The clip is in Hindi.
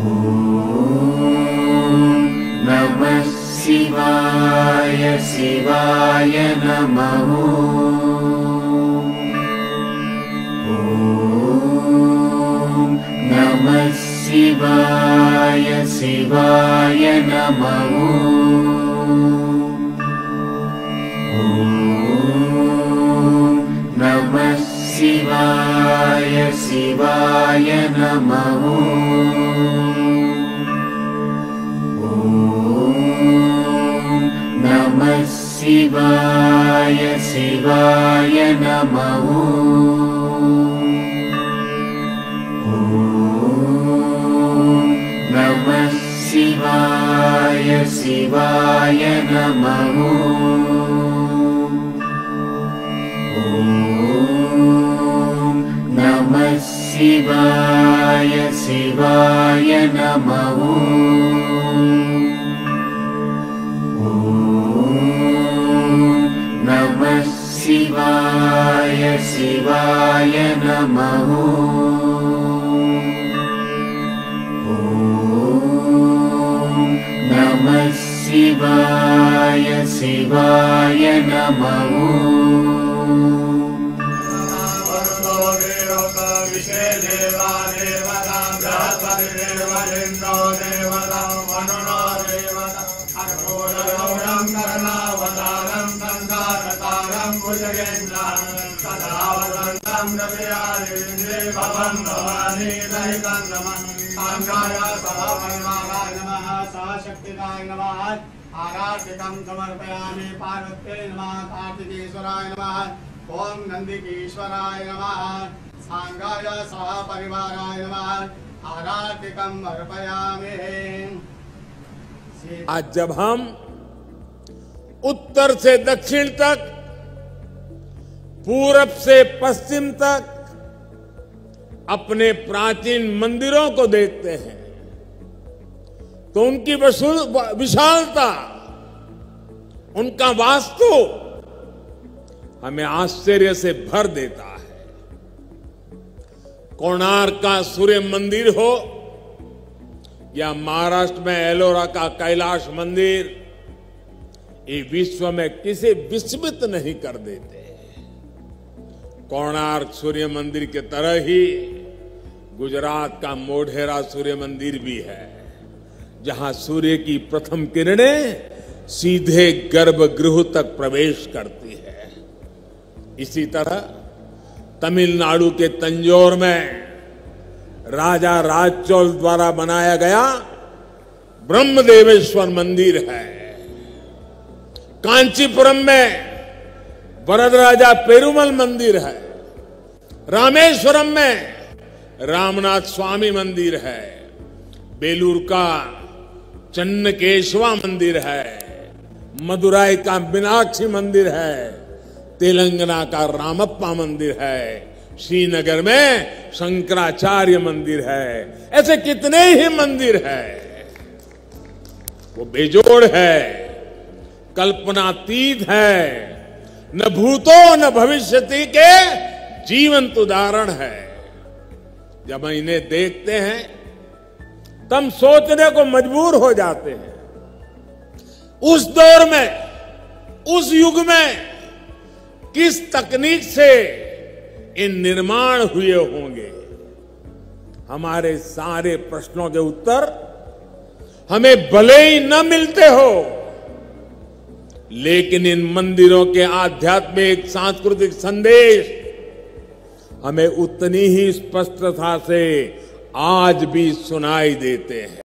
नमः शिवाय शिवाय नमः। नमः शिवाय शिवाय नमः। नमः शिवाय शिवाय नमः। नमः शिवाय शिवाय नमः। नमः शिवाय शिवाय नमः। नमः शिवाय शिवाय नमः। नमः शिवाय शिवाय नमः। नमः शिवाय शिवाय नमः। आराधिकं समर्पयामि पार्वत्यै नमः। कार्तिकेश्वराय नमः। ओम नंदिकेश्वराय नमः। सांगाय सह परिवाराय नमः। आराधिकं अर्पयामि। आज जब हम उत्तर से दक्षिण तक, पूरब से पश्चिम तक अपने प्राचीन मंदिरों को देखते हैं तो उनकी विशालता, उनका वास्तु हमें आश्चर्य से भर देता है। कोणार्क का सूर्य मंदिर हो या महाराष्ट्र में एलोरा का कैलाश मंदिर, ये विश्व में किसी विस्मित नहीं कर देते। कोणार्क सूर्य मंदिर के तरह ही गुजरात का मोढेरा सूर्य मंदिर भी है, जहां सूर्य की प्रथम किरणें सीधे गर्भगृह तक प्रवेश करती है। इसी तरह तमिलनाडु के तंजौर में राजा राजचोल द्वारा बनाया गया ब्रह्मदेवेश्वर मंदिर है। कांचीपुरम में वरदराजा पेरुमल मंदिर है। रामेश्वरम में रामनाथ स्वामी मंदिर है। बेलूर का चन्नकेशवा मंदिर है। मदुराई का मीनाक्षी मंदिर है। तेलंगाना का रामप्पा मंदिर है। श्रीनगर में शंकराचार्य मंदिर है। ऐसे कितने ही मंदिर है। वो बेजोड़ है, कल्पनातीत है, न भूतो न भविष्यति के जीवंत उदाहरण है। जब इन्हें देखते हैं तब सोचने को मजबूर हो जाते हैं, उस दौर में, उस युग में किस तकनीक से इन निर्माण हुए होंगे। हमारे सारे प्रश्नों के उत्तर हमें भले ही न मिलते हो, लेकिन इन मंदिरों के आध्यात्मिक सांस्कृतिक संदेश हमें उतनी ही स्पष्टता से आज भी सुनाई देते हैं।